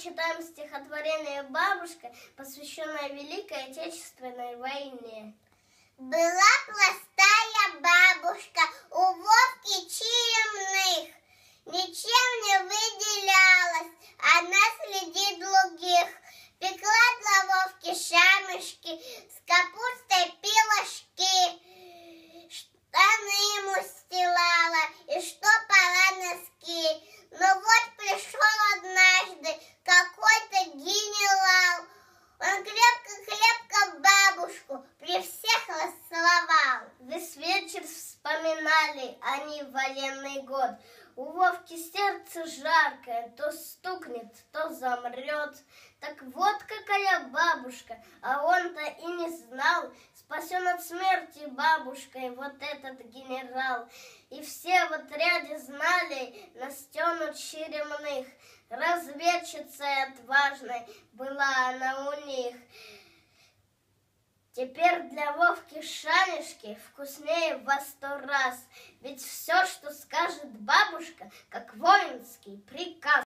читаем стихотворение «Бабушка», посвященное Великой Отечественной войне. Была простая бабушка у Вовки Чиемных, ничем не выделялась, она среди других. Пекла для Вовки шамышки, с капустой пирожки, штаны ему стилала и что пора носки. Но вот пришел однажды какой-то генерал, он крепко-крепко бабушку при всех расцеловал. Весь вечер вспоминали они военный год. У Вовки сердце жаркое, то стукнет, то замрет. Так вот какая бабушка, а он-то и не знал. Спасен от смерти бабушкой вот этот генерал. И все в отряде знали Настену Чиемных. Разведчицей отважной была она у них. Теперь для Вовки шанишки вкуснее во 100 раз. Ведь все, что скажет бабушка, как воинский приказ.